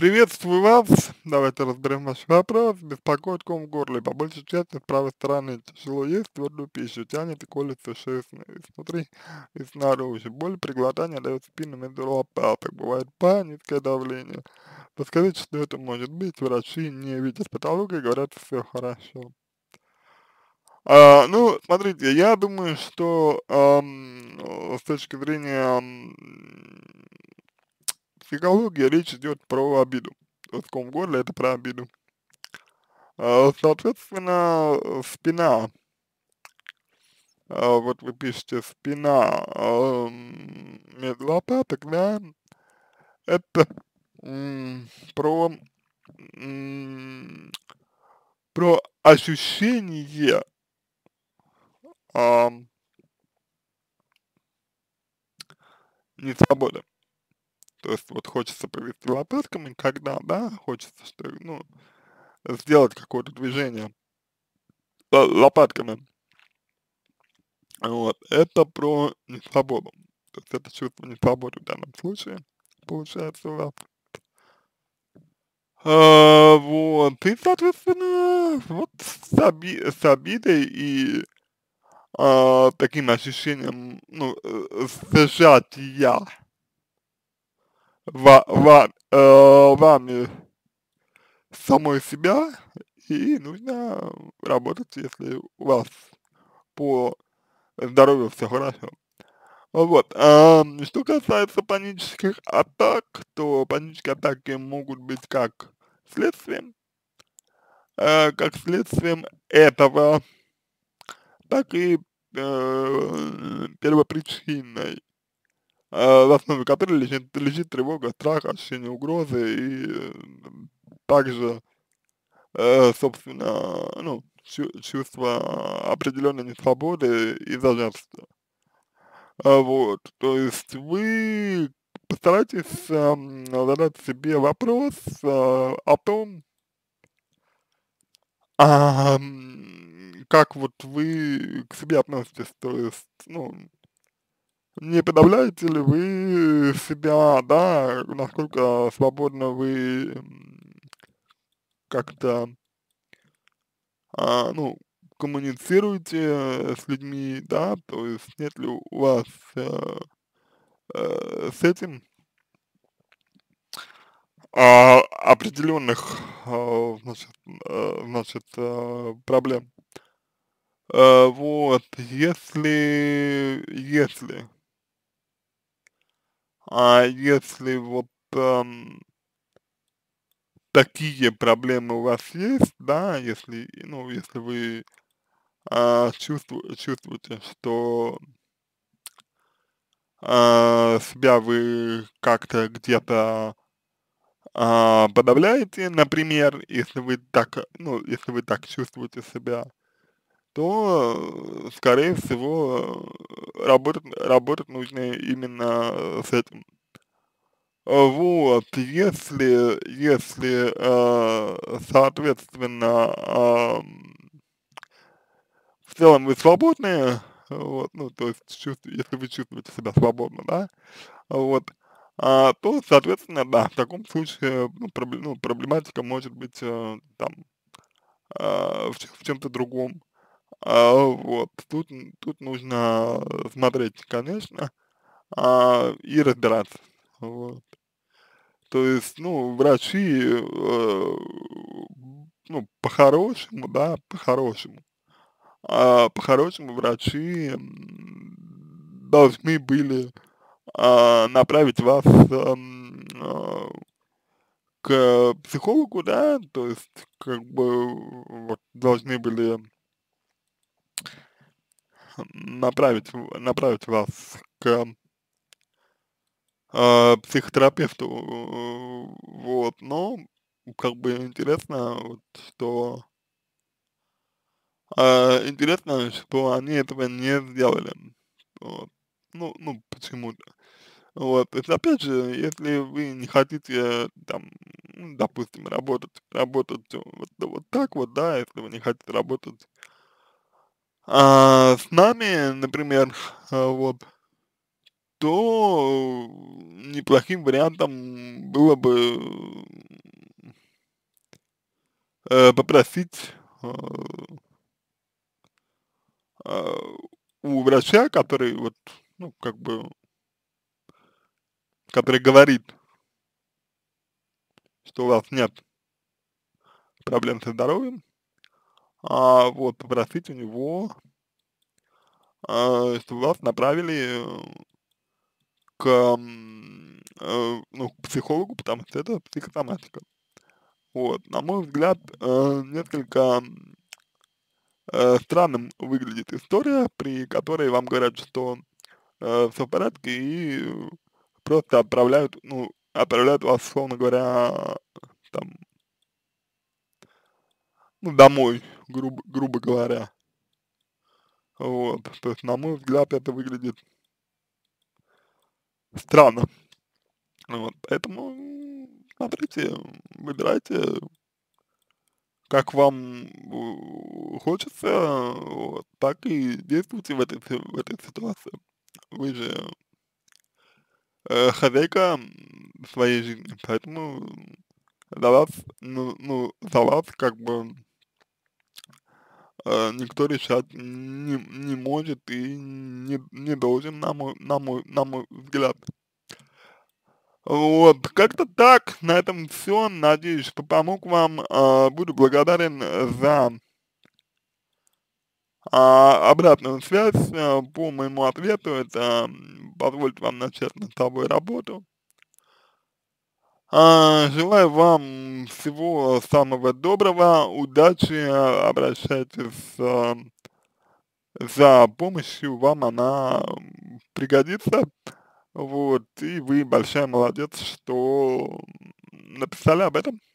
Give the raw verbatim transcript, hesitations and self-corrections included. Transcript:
Приветствую вас. Давайте разберем ваш вопрос. Беспокоит ком в горле. По большей части с правой стороны. Тяжело есть твердую пищу. Тянет и колется шею сн- изнутри и снаружи. Боль при глотании дает спину между лопаток. Бывает па, низкое давление. Подскажите, что это может быть. Врачи не видят патологии, говорят, все хорошо. А, ну, смотрите, я думаю, что ам, э, с точки зрения м, психологии речь идет про обиду. То есть ком в горле это про обиду. А, соответственно, э, спина, а, вот вы пишете спина, ам, между лопаток, да, это м, про, м, про ощущение ам, несвободы. То есть вот хочется повести лопатками, когда, да, хочется, что, ну, сделать какое-то движение л- лопатками. Вот, это про несвободу. То есть это чувство несвободы в данном случае получается у вас. А, вот, и, соответственно, вот с, оби с обидой и а, таким ощущением, ну, э, сжатия ва ва э, вами самой себя, и нужно работать, если у вас по здоровью все хорошо. Вот, ам, что касается панических атак, то панические атаки могут быть как следствием, э, как следствием этого, так и э, первопричиной, э, в основе которой лежит, лежит тревога, страх, ощущение угрозы и э, также, э, собственно, ну, чу- чувство определенной несвободы и зажатства. А, вот, то есть вы постарайтесь, ам, задать себе вопрос, а, о том, ам, как вот вы к себе относитесь, то есть, ну, не подавляете ли вы себя, да, насколько свободно вы м, как-то, а, ну, коммуницируете с людьми, да, то есть нет ли у вас э, э, с этим а, определенных, а, значит, а, значит, а, проблем. А, вот, если, если, а если вот ам, такие проблемы у вас есть, да, если, ну, если вы а, чувству, чувствуете, что а, себя вы как-то где-то а, подавляете, например, если вы так, ну, если вы так чувствуете себя, то, э, скорее всего, э, работать работать нужно именно с этим. А, вот, если если, э, соответственно, ам, в целом вы свободны, вот, ну, то есть чувств если вы чувствуете себя свободно, да, вот, а, то, соответственно, да, в таком случае, ну, пробле ну, проблематика может быть, э, там, а, в чё в чём-то другом. А, вот, тут, н тут нужно смотреть, конечно, а, и разбираться. Вот. То есть, ну, врачи, э, ну, по-хорошему, да, по-хорошему, а, по-хорошему врачи м, должны были а, направить вас ам, а, к психологу, да, то есть, как бы, вот, должны были направить, в- направить вас к а, психотерапевту, э, вот, но как бы интересно, вот, что, а, интересно, что они этого не сделали, вот, ну, ну, почему-то, вот, то есть, опять же, если вы не хотите, там, ну, допустим, работать, работать вот, вот так вот, да, если вы не хотите работать, а, с нами, например, а, вот, то неплохим вариантом было бы э, попросить, э, а, у врача, который вот, ну, как бы, который говорит, что у вас нет проблем со здоровьем, а, вот, попросить у него, а, чтобы вас направили э, к, м, э, ну, к психологу, потому что это психосоматика. Вот, на мой взгляд, э, несколько э, странным выглядит история, при которой вам говорят, что э, все в порядке и э, просто отправляют, ну, отправляют вас, условно говоря, там, ну, домой, грубо, грубо говоря. Вот, то есть, на мой взгляд, это выглядит странно. Вот, поэтому, м, смотрите, выбирайте, как вам э, хочется, вот, так и действуйте в этой, си- в этой ситуации. Вы же э, хозяйка м, своей жизни, поэтому за вас, ну, ну, за вас как бы э, никто решать не, не может и не, не должен, на мой, на мой, на мой взгляд. Вот, как-то так, на этом все, надеюсь, что помог вам, а, буду благодарен э, за а, обратную связь э, по моему ответу, это м, позволит вам начать над собой работу. А, желаю вам всего самого доброго, удачи, а, обращайтесь а, за помощью, вам она м, пригодится. Вот, и вы большая молодец, что м, написали об этом.